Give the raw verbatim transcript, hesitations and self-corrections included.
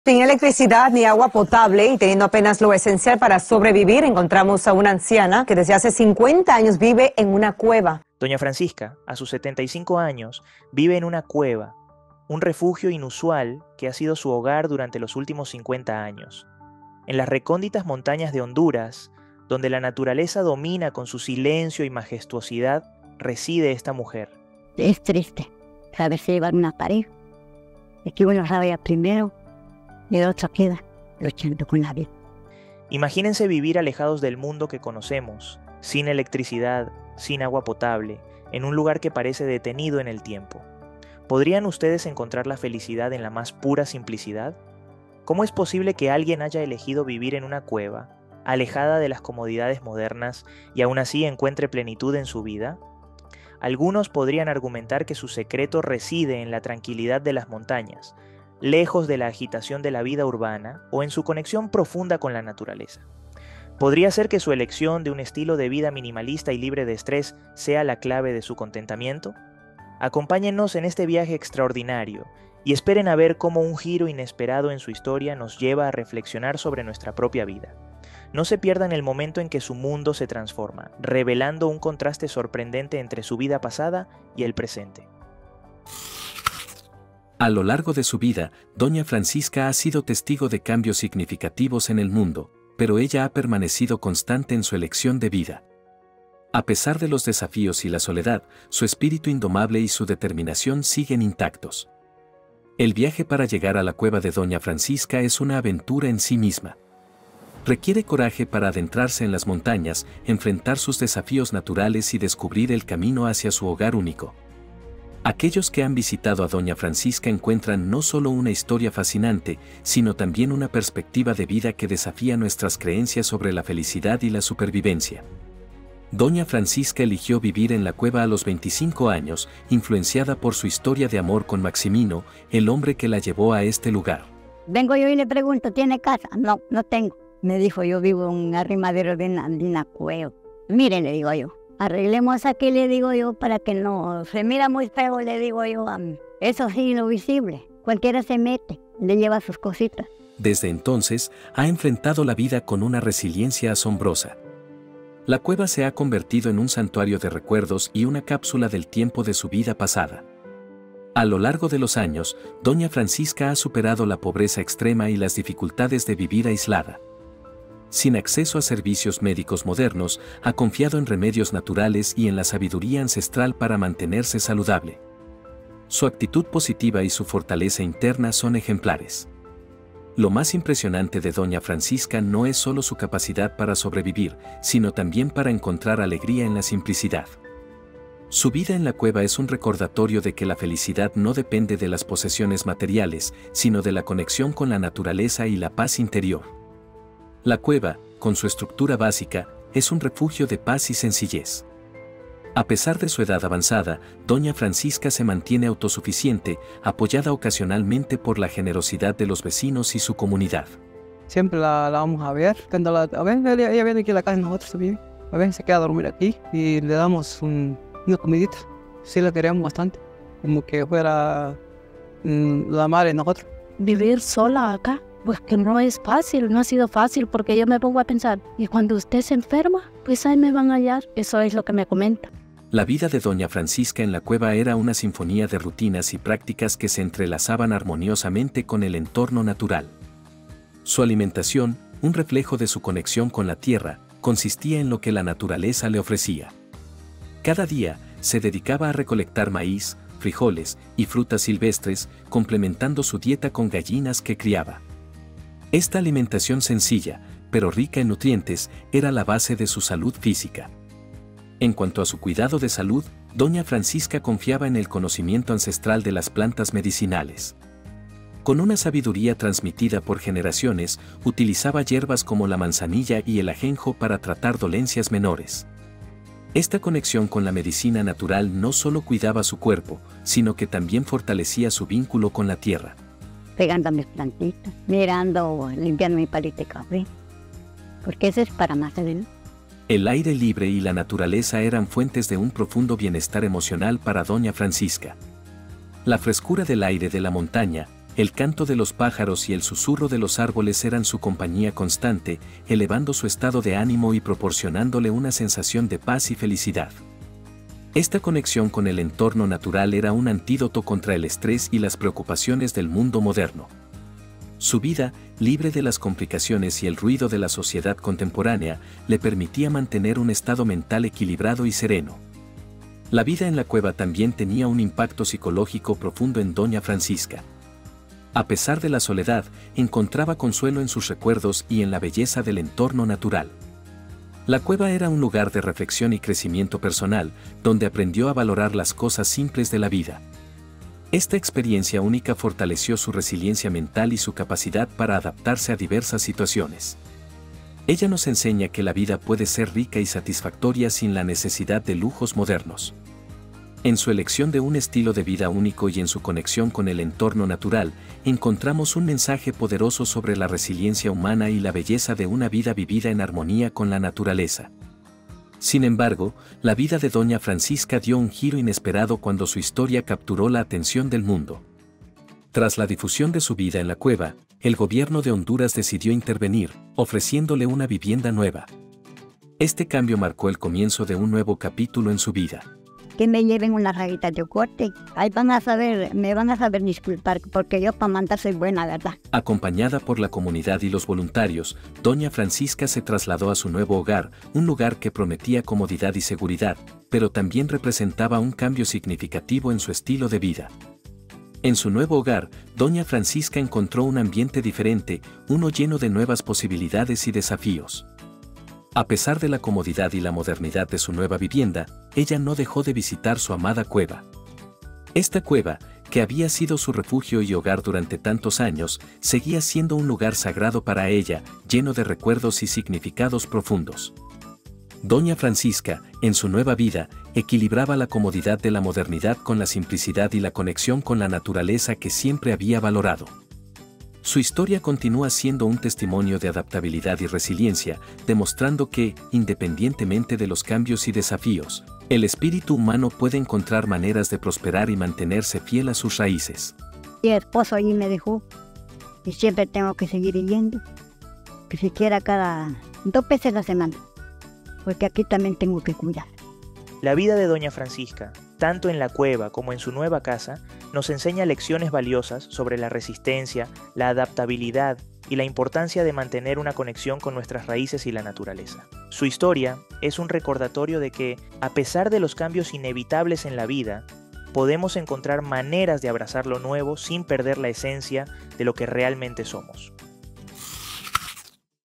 Sin electricidad ni agua potable y teniendo apenas lo esencial para sobrevivir, encontramos a una anciana que desde hace cincuenta años vive en una cueva. Doña Francisca, a sus setenta y cinco años, vive en una cueva, un refugio inusual que ha sido su hogar durante los últimos cincuenta años. En las recónditas montañas de Honduras, donde la naturaleza domina con su silencio y majestuosidad, reside esta mujer. Es triste saberse llevar una pareja. Aquí uno rabia primero y el otro queda luchando con la vida. Imagínense vivir alejados del mundo que conocemos, sin electricidad, sin agua potable, en un lugar que parece detenido en el tiempo. ¿Podrían ustedes encontrar la felicidad en la más pura simplicidad? ¿Cómo es posible que alguien haya elegido vivir en una cueva, alejada de las comodidades modernas, y aún así encuentre plenitud en su vida? Algunos podrían argumentar que su secreto reside en la tranquilidad de las montañas, lejos de la agitación de la vida urbana o en su conexión profunda con la naturaleza. ¿Podría ser que su elección de un estilo de vida minimalista y libre de estrés sea la clave de su contentamiento? Acompáñennos en este viaje extraordinario y esperen a ver cómo un giro inesperado en su historia nos lleva a reflexionar sobre nuestra propia vida. No se pierdan el momento en que su mundo se transforma, revelando un contraste sorprendente entre su vida pasada y el presente. A lo largo de su vida, Doña Francisca ha sido testigo de cambios significativos en el mundo, pero ella ha permanecido constante en su elección de vida. A pesar de los desafíos y la soledad, su espíritu indomable y su determinación siguen intactos. El viaje para llegar a la cueva de Doña Francisca es una aventura en sí misma. Requiere coraje para adentrarse en las montañas, enfrentar sus desafíos naturales y descubrir el camino hacia su hogar único. Aquellos que han visitado a Doña Francisca encuentran no solo una historia fascinante, sino también una perspectiva de vida que desafía nuestras creencias sobre la felicidad y la supervivencia. Doña Francisca eligió vivir en la cueva a los veinticinco años, influenciada por su historia de amor con Maximino, el hombre que la llevó a este lugar. Vengo yo y le pregunto, ¿tiene casa? No, no tengo. Me dijo, yo vivo en un arrimadero de una, de una cueva. Mire, le digo yo, arreglemos aquí, le digo yo, para que no se mira muy feo, le digo yo. Um, eso sí, lo visible. Cualquiera se mete, le lleva sus cositas. Desde entonces, ha enfrentado la vida con una resiliencia asombrosa. La cueva se ha convertido en un santuario de recuerdos y una cápsula del tiempo de su vida pasada. A lo largo de los años, Doña Francisca ha superado la pobreza extrema y las dificultades de vivir aislada. Sin acceso a servicios médicos modernos, ha confiado en remedios naturales y en la sabiduría ancestral para mantenerse saludable. Su actitud positiva y su fortaleza interna son ejemplares. Lo más impresionante de Doña Francisca no es solo su capacidad para sobrevivir, sino también para encontrar alegría en la simplicidad. Su vida en la cueva es un recordatorio de que la felicidad no depende de las posesiones materiales, sino de la conexión con la naturaleza y la paz interior. La cueva, con su estructura básica, es un refugio de paz y sencillez. A pesar de su edad avanzada, Doña Francisca se mantiene autosuficiente, apoyada ocasionalmente por la generosidad de los vecinos y su comunidad. Siempre la, la vamos a ver. Cuando la, a veces ella, ella viene aquí a la casa de nosotros también. A veces se queda a dormir aquí y le damos un, una comidita. Sí la queremos bastante, como que fuera mmm, la madre de nosotros. Vivir sola acá, pues que no es fácil, no ha sido fácil, porque yo me pongo a pensar, y cuando usted se enferma, pues ahí me van a hallar. Eso es lo que me comenta. La vida de Doña Francisca en la cueva era una sinfonía de rutinas y prácticas que se entrelazaban armoniosamente con el entorno natural. Su alimentación, un reflejo de su conexión con la tierra, consistía en lo que la naturaleza le ofrecía. Cada día, se dedicaba a recolectar maíz, frijoles y frutas silvestres, complementando su dieta con gallinas que criaba. Esta alimentación sencilla, pero rica en nutrientes, era la base de su salud física. En cuanto a su cuidado de salud, Doña Francisca confiaba en el conocimiento ancestral de las plantas medicinales. Con una sabiduría transmitida por generaciones, utilizaba hierbas como la manzanilla y el ajenjo para tratar dolencias menores. Esta conexión con la medicina natural no solo cuidaba su cuerpo, sino que también fortalecía su vínculo con la tierra. Pegando mis plantitas, mirando, limpiando mi palito de café, porque eso es para más adelante. El aire libre y la naturaleza eran fuentes de un profundo bienestar emocional para Doña Francisca. La frescura del aire de la montaña, el canto de los pájaros y el susurro de los árboles eran su compañía constante, elevando su estado de ánimo y proporcionándole una sensación de paz y felicidad. Esta conexión con el entorno natural era un antídoto contra el estrés y las preocupaciones del mundo moderno. Su vida, libre de las complicaciones y el ruido de la sociedad contemporánea, le permitía mantener un estado mental equilibrado y sereno. La vida en la cueva también tenía un impacto psicológico profundo en doña Francisca. A pesar de la soledad, encontraba consuelo en sus recuerdos y en la belleza del entorno natural. La cueva era un lugar de reflexión y crecimiento personal, donde aprendió a valorar las cosas simples de la vida. Esta experiencia única fortaleció su resiliencia mental y su capacidad para adaptarse a diversas situaciones. Ella nos enseña que la vida puede ser rica y satisfactoria sin la necesidad de lujos modernos. En su elección de un estilo de vida único y en su conexión con el entorno natural, encontramos un mensaje poderoso sobre la resiliencia humana y la belleza de una vida vivida en armonía con la naturaleza. Sin embargo, la vida de doña Francisca dio un giro inesperado cuando su historia capturó la atención del mundo. Tras la difusión de su vida en la cueva, el gobierno de Honduras decidió intervenir, ofreciéndole una vivienda nueva. Este cambio marcó el comienzo de un nuevo capítulo en su vida. Que me lleven unas rayitas de corte. Ahí van a saber, me van a saber disculpar, porque yo para mandar soy buena, ¿verdad? Acompañada por la comunidad y los voluntarios, doña Francisca se trasladó a su nuevo hogar, un lugar que prometía comodidad y seguridad, pero también representaba un cambio significativo en su estilo de vida. En su nuevo hogar, doña Francisca encontró un ambiente diferente, uno lleno de nuevas posibilidades y desafíos. A pesar de la comodidad y la modernidad de su nueva vivienda, ella no dejó de visitar su amada cueva. Esta cueva, que había sido su refugio y hogar durante tantos años, seguía siendo un lugar sagrado para ella, lleno de recuerdos y significados profundos. Doña Francisca, en su nueva vida, equilibraba la comodidad de la modernidad con la simplicidad y la conexión con la naturaleza que siempre había valorado. Su historia continúa siendo un testimonio de adaptabilidad y resiliencia, demostrando que, independientemente de los cambios y desafíos, el espíritu humano puede encontrar maneras de prosperar y mantenerse fiel a sus raíces. Y el esposo allí me dejó, y siempre tengo que seguir yendo, que siquiera cada dos veces a la semana, porque aquí también tengo que cuidar. La vida de doña Francisca, tanto en la cueva como en su nueva casa, nos enseña lecciones valiosas sobre la resistencia, la adaptabilidad y la importancia de mantener una conexión con nuestras raíces y la naturaleza. Su historia es un recordatorio de que, a pesar de los cambios inevitables en la vida, podemos encontrar maneras de abrazar lo nuevo sin perder la esencia de lo que realmente somos.